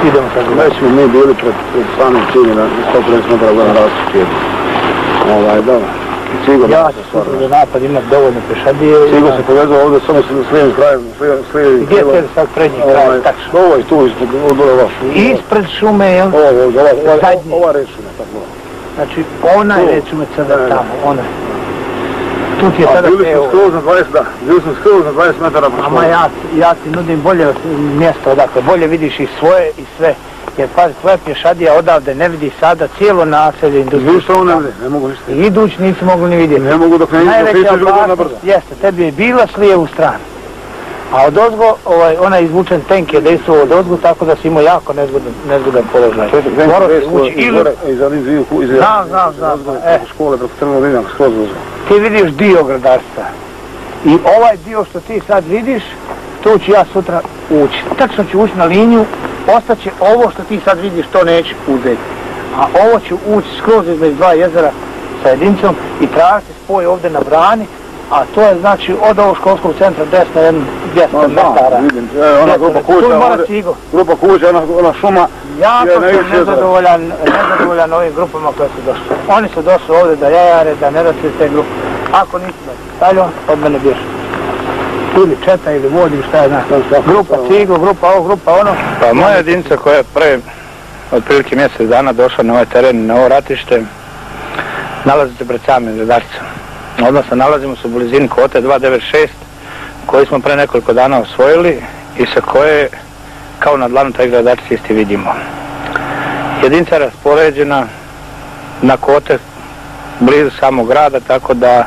idemo sad. Već smo mi bili pred samim ciljem na 150 metara gledam različiti. Dobro. Ja ću sutra za napad imati dovoljno pešadije. Cigo se povezao ovdje samo s lijevim krajem. Gdje je sad prednji kraj? Ovo je tu ispred ova šuma. Ispred šume, jel? Ova red šume, tako. Znači, onaj red šume sada tamo, onaj. Tu ti je sada bili smo skroz na 20 metara po školu. Ama ja ti nudim bolje mjesto odakle, bolje vidiš i svoje i sve. Jer pazi, tvoja pješadija odavde ne vidi sada cijelo naselje industrijsko. Vidiš što ovo ne vidi, ne mogu ništa. Iduć nisi mogli ni vidjeti. Ne mogu dok ne najveća opasnost jeste, tebi je bila s lijevu stranu. A od ozgo, ona je izvučen tenk je dejstvo od ozgo, tako da si imao jako nezgodan položaj. Morao si ući ili... Znam. Škole preko Crvenog Rimljaka, skroz uzgo. Ti vidiš dio gradarstva. I ovaj dio što ti sad vidiš, tu ću ja sutra ući. Tačno ću ući na liniju, ostaće ovo što ti sad vidiš, to neću uzeti. A ovo ću ući skroz između dva jezera sa jedinicom i tražiti spoj ovdje na brani, a to je znači od ovog školskog centra desno 200 metara. Vidim, ona grupa kuća, ona šuma. Jako sam nezadovoljan ovim grupama koje su došli. Oni su došli ovdje da jajare, da ne rasli te grupe. Ako nisi me stavljao, od mene bježi. Ili četa, ili vod, ili šta je znaš. Grupa Cigo, grupa ovo, grupa ono. Pa moja jedinica koja je pre otprilike mjesec dana došla na ovaj teren, na ovo ratište, nalazi se pred samim gradarcem. Odnosno nalazimo se u blizini kvote 296 koji smo pre nekoliko dana osvojili i sa koje kao na dlanu taj gradarci isti vidimo. Jedinica je raspoređena na kvote blizu samog grada, tako da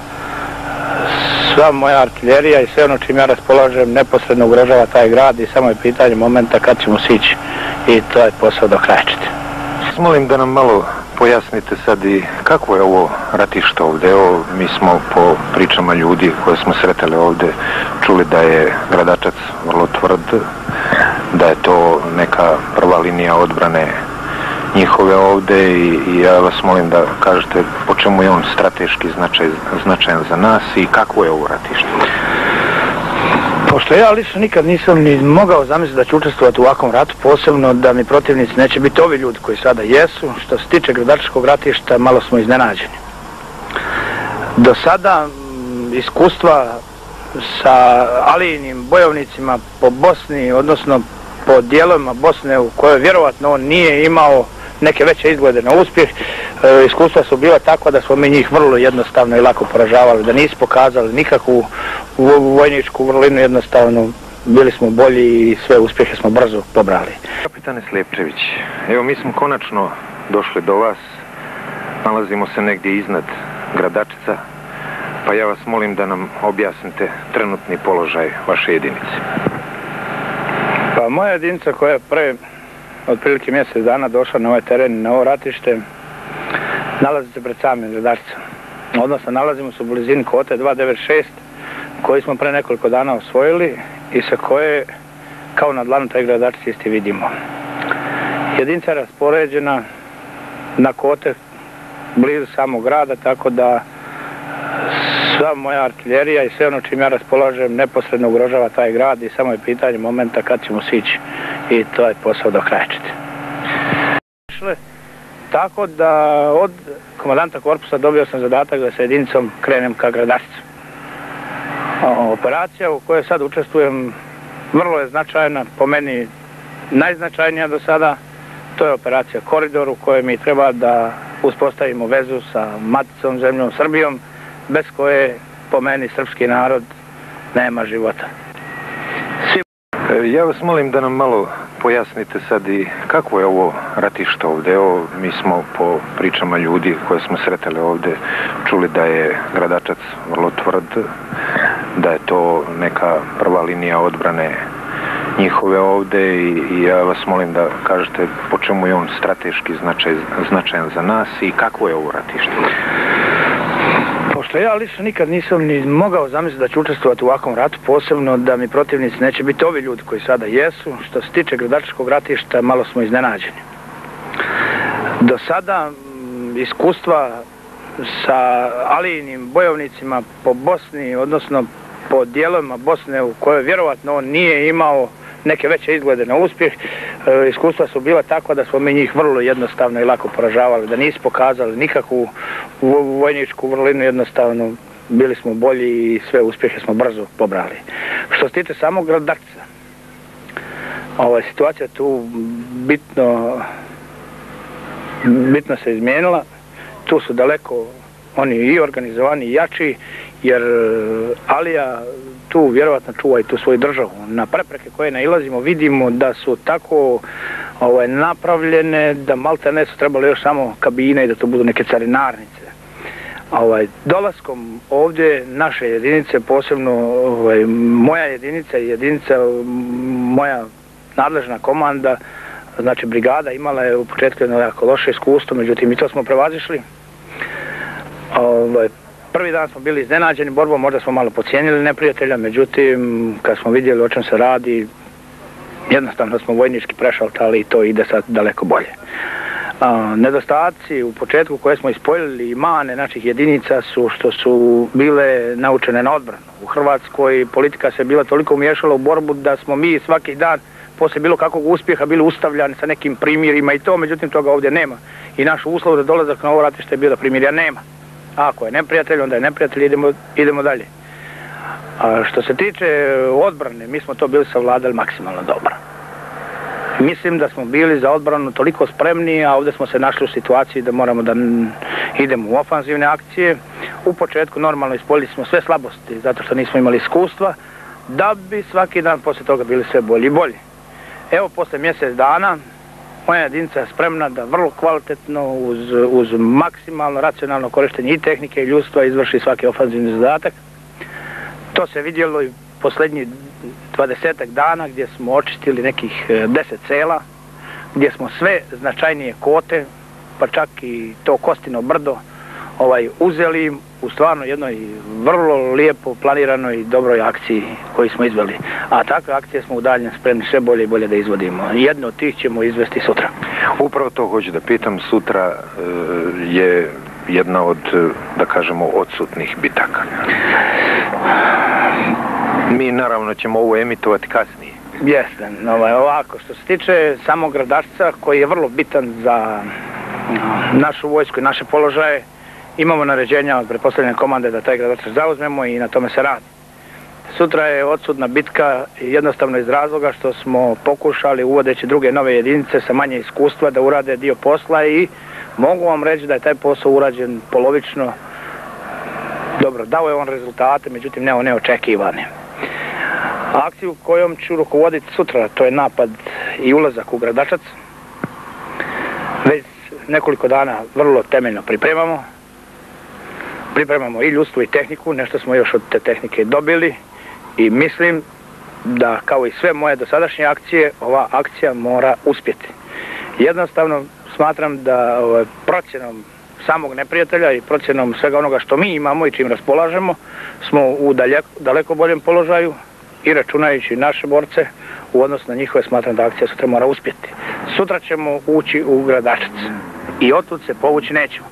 sva moja artiljerija i sve ono čim ja raspolažem neposredno ugrožava taj grad i samo je pitanje momenta kad ćemo sići i to je posao do kraja čiti. Molim da nam malo pojasnite sad i kako je ovo ratište ovdje. Evo, mi smo po pričama ljudi koje smo sretali ovdje čuli da je Gradačac vrlo tvrd, da je to neka prva linija odbrane njihove ovdje i ja vas molim da kažete po čemu je on strateški značajan za nas i kako je ovo ratište. Pošto ja lično nikad nisam ni mogao zamisliti da ću učestvovati u ovakvom ratu, posebno da mi protivnici neće biti ovi ljudi koji sada jesu. Što se tiče Gradačkog ratišta, malo smo iznenađeni. Do sada iskustva sa Alijinim bojovnicima po Bosni, odnosno po dijelovima Bosne u kojoj vjerovatno on nije imao neke veće izglede na uspjeh, iskustva su bila takva da smo mi njih vrlo jednostavno i lako poražavali, da nisu pokazali nikakvu vojničku vrlinu, jednostavno bili smo bolji i sve uspjehe smo brzo pobrali. Kapitane Slijepčević, evo mi smo konačno došli do vas, nalazimo se negdje iznad Gradačca, pa ja vas molim da nam objasnite trenutni položaj vaše jedinice. Pa moja jedinica koja je pre otprilike mjesec dana došla na ovaj teren, na ovo ratište, nalazi se pred samim Gradačcem. Odnosno nalazimo se u blizini kvote 296 koji smo pre nekoliko dana osvojili i sa koje kao na dlanu taj Gradačci isti vidimo. Jedinica je raspoređena na kvote blizu samog grada, tako da sva moja artiljerija i sve ono čim ja raspolažem neposredno ugrožava taj grad i samo je pitanje momenta kad ćemo sići i to je posao do kraja čiti. Tako da od komandanta korpusa dobio sam zadatak da sa jedinicom krenem ka Gradačcu. Operacija u kojoj sad učestvujem vrlo je značajna, po meni najznačajnija do sada. To je operacija Koridor u kojoj mi treba da uspostavimo vezu sa maticom zemljom Srbijom, bez koje po meni srpski narod nema života. Ja vas molim da nam malo pojasnite sad i kako je ovo ratište ovdje. Evo, mi smo po pričama ljudi koje smo sretali ovdje čuli da je Gradačac vrlo tvrd, da je to neka prva linija odbrane njihove ovdje i ja vas molim da kažete po čemu je on strateški značajan za nas i kako je ovo ratište. Pošto ja lično nikad nisam ni mogao zamisliti da ću učestvovati u ovakvom ratu, posebno da mi protivnici neće biti ovi ljudi koji sada jesu. Što se tiče Gradačkog ratišta, malo smo iznenađeni. Do sada iskustva sa Alijinim bojovnicima po Bosni, odnosno po dijelovima Bosne u kojoj vjerovatno on nije imao neke veće izglede na uspjeh, iskustva su bila takva da smo mi njih vrlo jednostavno i lako poražavali, da nisu pokazali nikakvu vojničku vrlinu, jednostavno bili smo bolji i sve uspjehe smo brzo pobrali. Što se tiče samog Gradačca, situacija tu bitno se izmijenila. Tu su daleko oni i organizovani i jači, jer Alija tu vjerovatno čuva i tu svoju državu. Na prepreke koje nailazimo vidimo da su tako napravljene da malte ne su trebali još samo kabine i da to budu neke carinarnice. Dolaskom ovdje naše jedinice, posebno moja jedinica i jedinica moja nadležna komanda, znači brigada, imala je u početku jedno jako loše iskustvo, međutim i to smo prevazišli. Prvi dan smo bili iznenađeni borbom, možda smo malo podcijenili neprijatelja, međutim kad smo vidjeli o čem se radi, jednostavno smo vojnički prešaltali i to ide sad daleko bolje. Nedostaci u početku koje smo ispoljili i mane naših jedinica su što su bile naučene na odbranu. U Hrvatskoj politika se bila toliko umiješala u borbu da smo mi svaki dan poslije bilo kakvog uspjeha bili ustavljani sa nekim primirima i to, međutim toga ovdje nema. I naš uslov za dolazak na ovo ratište je bio da primirja nema. Ako je neprijatelj, onda je neprijatelj, idemo dalje. Što se tiče odbrane, mi smo to bili savladali maksimalno dobro. Mislim da smo bili za odbranu toliko spremni, a ovdje smo se našli u situaciji da moramo da idemo u ofanzivne akcije. U početku normalno ispoljili smo sve slabosti, zato što nismo imali iskustva, da bi svaki dan poslije toga bili sve bolji i bolji. Evo, poslije mjesec dana, moja jedinica je spremna da vrlo kvalitetno, uz maksimalno racionalno korištenje i tehnike i ljudstva izvrši svaki ofanzivni zadatak. To se vidjelo i posljednjih 20 dana gdje smo očistili nekih 10 sela, gdje smo sve značajnije kote, pa čak i to Kostino brdo, uzeli u stvarno jednoj vrlo lijepo planiranoj i dobroj akciji koju smo izveli. A takve akcije smo u daljem spremni sve bolje i bolje da izvodimo. Jedno od tih ćemo izvesti sutra. Upravo to hoću da pitam, sutra je jedna od, da kažemo, odsutnih bitaka. Mi naravno ćemo ovo emitovati kasnije. Jeste, ovako, što se tiče samog Gradačca, koji je vrlo bitan za našu vojsku i naše položaje, imamo naređenja od pretpostavljene komande da taj Gradačac zauzmemo i na tome se radi. Sutra je odsutna bitka jednostavno iz razloga što smo pokušali, uvodeći druge nove jedinice sa manje iskustva, da urade dio posla i mogu vam reći da je taj posao urađen polovično. Dobro, dao je on rezultate, međutim ne one očekivane. Akciju kojom ću rukovoditi sutra, to je napad i ulazak u Gradačac. Već nekoliko dana vrlo temeljno pripremamo. Pripremamo i ljudstvo i tehniku, nešto smo još od te tehnike dobili i mislim da kao i sve moje dosadašnje akcije, ova akcija mora uspjeti. Jednostavno smatram da procjenom samog neprijatelja i procjenom svega onoga što mi imamo i čim raspolažemo smo u daleko boljem položaju i računajući naše borce u odnosu na njihove, smatram da akcija sutra mora uspjeti. Sutra ćemo ući u Gradačac i otud se povući nećemo.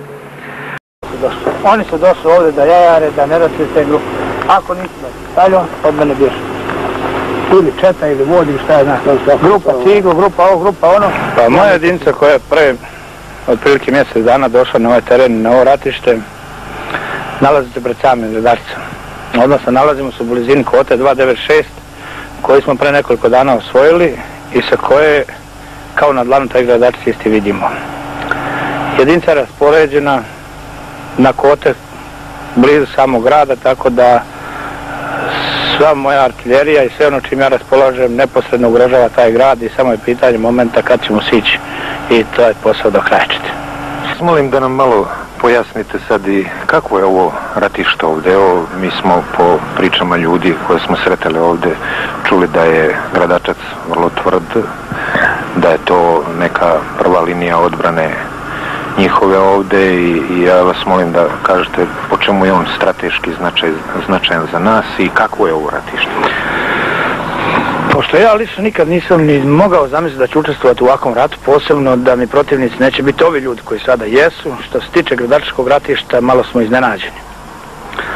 Oni su došli ovdje da jajare, da ne rasli te grupe. Ako nisi da stavljam, od mene bježi. Ili četa, ili vodi, šta je znaš. Grupa ciglu, grupa ovo, grupa ono. Pa moja jedinica koja je pre otprilike mjesec dana došla na ovaj teren, na ovo ratište, nalazi se pred samim Gradačcem. Odnosno nalazimo se u blizini kvote 296, koji smo pre nekoliko dana osvojili i sa koje kao na dlanu taj Gradačac isti vidimo. Jedinica je raspoređena na kote blizu samog grada, tako da sva moja artiljerija i sve ono čim ja raspolažem neposredno ugrožava taj grad i samo je pitanje momenta kad ćemo sići i to je posao do kraja čiti. Molim da nam malo pojasnite sad i kako je ovo ratište ovdje. Evo, mi smo po pričama ljudi koje smo sretali ovdje čuli da je Gradačac vrlo tvrd, da je to neka prva linija odbrane njihove ovdje i ja vas molim da kažete po čemu je on strateški značajan za nas i kako je ovo ratište. Pošto ja lično nikad nisam ni mogao zamisliti da ću učestvovati u ovakvom ratu, posebno da mi protivnici neće biti ovi ljudi koji sada jesu. Što se tiče Gradačkog ratišta, malo smo iznenađeni.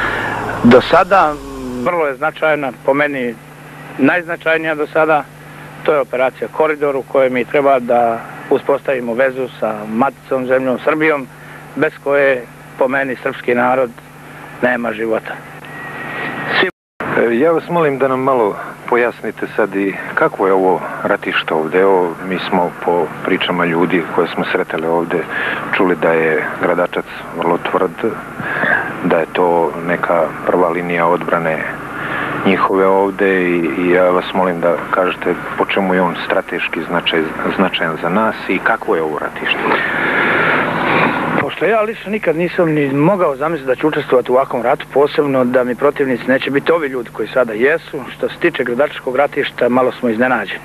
Do sada vrlo je značajna, po meni najznačajnija do sada, To je operacija Koridor u kojoj mi treba da uspostavimo vezu sa maticom zemljom Srbijom, bez koje po meni srpski narod nema života. Ja vas molim da nam malo pojasnite sad i kako je ovo ratište ovdje. Evo, mi smo po pričama ljudi koje smo sretali ovdje čuli da je Gradačac vrlo tvrd, da je to neka prva linija odbrane njihove ovdje i ja vas molim da kažete po čemu je on strateški značajan za nas i kakvo je ovo ratište. Pošto ja lično nikad nisam ni mogao zamisliti da ću učestvovati u ovakvom ratu, posebno da mi protivnici neće biti ovi ljudi koji sada jesu. Što se tiče Gradačkog ratišta, malo smo iznenađeni.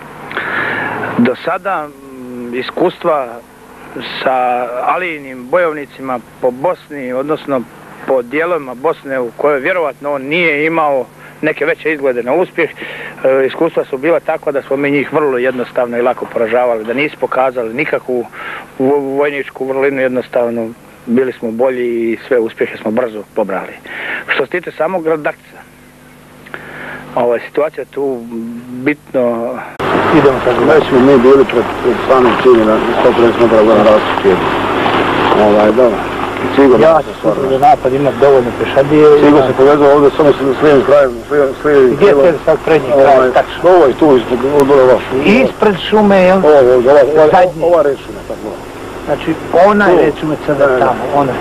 Do sada iskustva sa Alijinim bojovnicima po Bosni, odnosno po dijelovima Bosne u kojoj vjerovatno on nije imao neke veće izglede na uspjeh, iskustva su bila takva da smo mi njih vrlo jednostavno i lako poražavali, da nisu pokazali nikakvu vojničku vrlinu, jednostavno bili smo bolji i sve uspjehe smo brzo pobrali. Što se tiče samog Gradačca, situacija tu bitno... Idemo sad, već smo mi bili pred samim ciljem na 150 metara gore na različiti. Dobro. Ja ću sutra za napad imati dovoljno pešadije. Sigo se povezao ovdje samo s lijevim krajem. Gdje je sad prednji kraj? Tačno. Ovo je tu ispred vaš. Ispred šume, jel? Ova red šume, tako. Znači, onaj red šume sada tamo, onaj.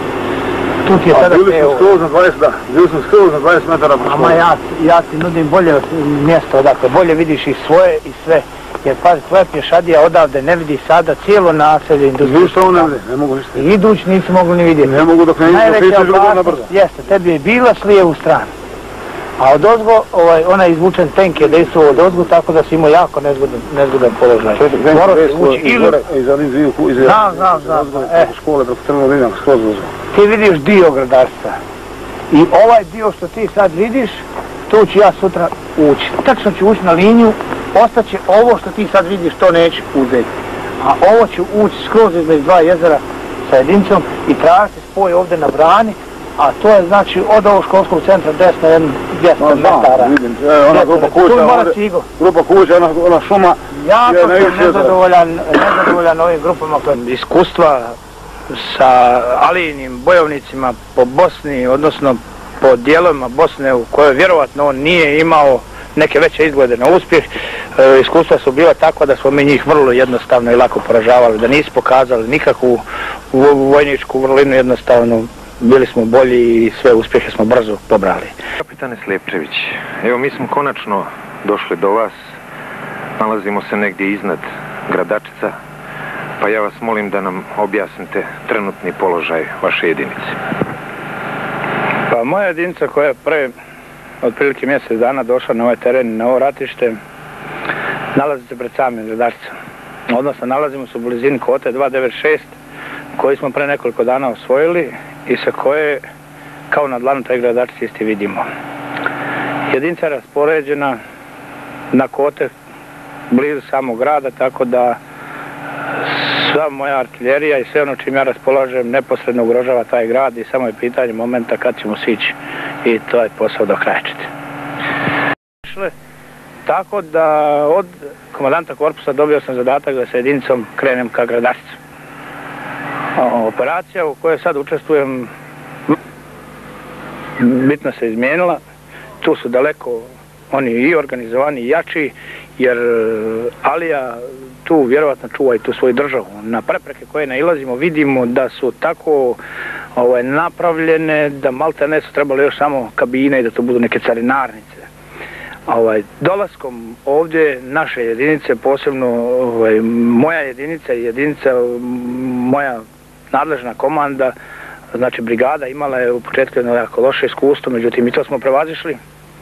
Tu ti je sada bili smo skroz na 20 metara. Ama ja ti nudim bolje mjesto odakle, bolje vidiš i svoje i sve. Jer pazi, tvoja pješadija odavde ne vidi sada cijelo naselje industrijsko. Vidiš što ovo ne vidi, ne mogu ništa. Iduć nisi mogli ni vidjeti. Ne mogu dok ne najveća opasnost jeste, tebi je bila s lijevu stranu. A od ozgo, onaj izvučen tank je dejstvovao od ozgo, tako da si imao jako nezgodan položaj. Morao se ući ili... Znam. Škole preko Crvenog linija, skroz uzgo. Ti vidiš dio Gradarstva. I ovaj dio što ti sad vidiš, tu ću ja sutra ući. Tačno ću ući na liniju, ostaće ovo što ti sad vidiš, to neću uzeti. A ovo ću ući skroz između dva jezera sa jedinicom i tražiti spoj ovdje na brani, a to je znači od ovog školskog centra desno 200 metara. Ona grupa kuća, ona šuma. Ja sam nezadovoljan ovim grupama. Iskustva sa Alijinim bojovnicima po Bosni, odnosno po dijelovima Bosne u kojoj vjerovatno on nije imao neke veće izglede na uspjeh, iskustva su bila takva da smo mi njih vrlo jednostavno i lako poražavali, da nisu pokazali nikakvu vojničku vrlinu, jednostavno bili smo bolji i sve uspjehe smo brzo pobrali. Kapitane Slijepčević, evo mi smo konačno došli do vas, nalazimo se negdje iznad Gradačca, pa ja vas molim da nam objasnite trenutni položaj vaše jedinice. Pa moja jedinica koja je pre otprilike mjesec dana došla na ovaj teren, na ovo ratište, nalazi se pred samim Gradačcem. Odnosno nalazimo se u blizini Kote 296 koji smo pre nekoliko dana osvojili i sa koje kao na dlanu taj Gradačci isti vidimo. Jedinica je raspoređena na Kote blizu samog grada, tako da sva moja artiljerija i sve ono čim ja raspolažem neposredno ugrožava taj grad i samo je pitanje momenta kad ćemo sići i to je posao dokrajčiti. Tako da od komandanta korpusa dobio sam zadatak da sa jedinicom krenem ka Gradačcu. Operacija u kojoj sad učestvujem bitno se izmijenila. Tu su daleko oni i organizovani i jači, jer Alija tu vjerovatno čuva i tu svoju državu. Na prepreke koje nailazimo vidimo da su tako napravljene da malte ne su trebali još samo kabine i da to budu neke carinarnice. Dolaskom ovdje naše jedinice, posebno moja jedinica i jedinica moja nadležna komanda, znači brigada, imala je u početku jedno jako loše iskustvo, međutim i to smo prevazišli.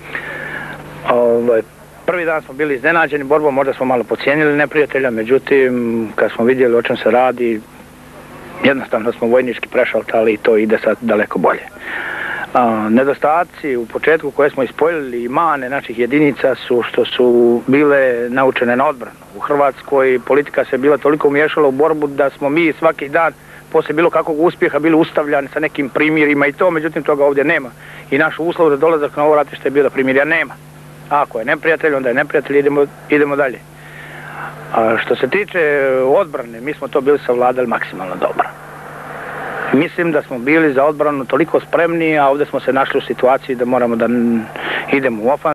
Prvi dan smo bili iznenađeni borbom, možda smo malo podcijenili neprijatelja, međutim kad smo vidjeli o čem se radi, jednostavno smo vojnički prešaltali i to ide sad daleko bolje. Nedostaci u početku koje smo ispoljili i mane naših jedinica su što su bile naučene na odbranu. U Hrvatskoj politika se bila toliko umiješala u borbu da smo mi svaki dan poslije bilo kakvog uspjeha bili ustavljani sa nekim primirima i to, međutim toga ovdje nema. I naš uslov za dolazak na ovo ratište je bio da primirja nema. A ako je neprijatelj, onda je neprijatelj, idemo dalje. A što se tiče odbrane, mi smo to bili savladali maksimalno dobro. Mislim da smo bili za odbranu toliko spremni, a ovdje smo se našli u situaciji da moramo da idemo u ofenziju.